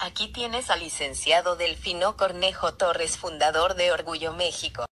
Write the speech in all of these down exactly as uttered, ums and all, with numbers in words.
Aquí tienes al licenciado Delfino Cornejo Torres, fundador de Orgullo México.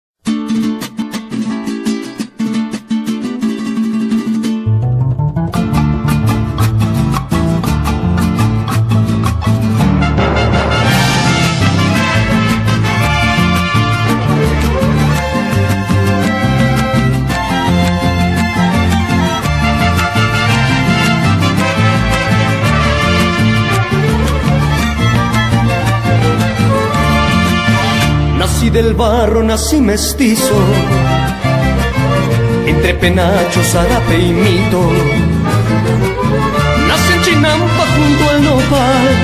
Nací del barro, nací mestizo, entre penacho, zarape y mito. Nací en Chinampa junto al nopal,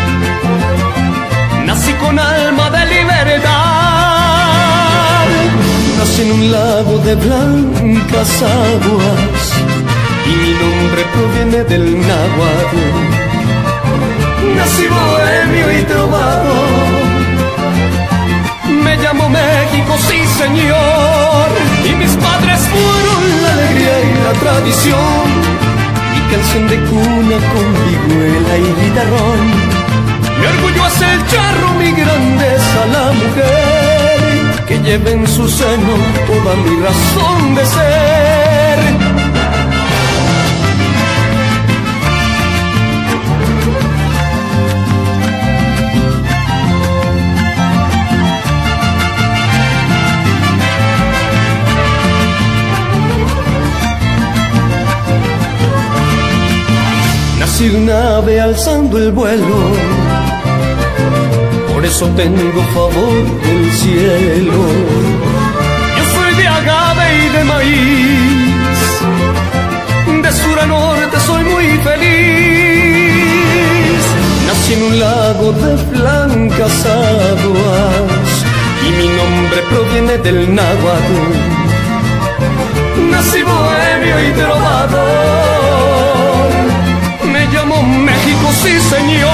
nací con alma de libertad. Nací en un lago de blancas aguas y mi nombre proviene del náhuatl. Nací bohemio y trovador, me llamo México, sí señor, y mis padres fueron la alegría y la tradición. Mi canción de cuna con vihuela y guitarrón, mi orgullo es el charro, mi grandeza la mujer, que lleva en su seno toda mi razón de ser. Nací un ave alzando el vuelo, por eso tengo favor del cielo. Yo soy de agave y de maíz, de sur a norte soy muy feliz. Nací en un lago de blancas aguas y mi nombre proviene del náhuatl. Nací bohemio y trovador, me llamo México, sí señor.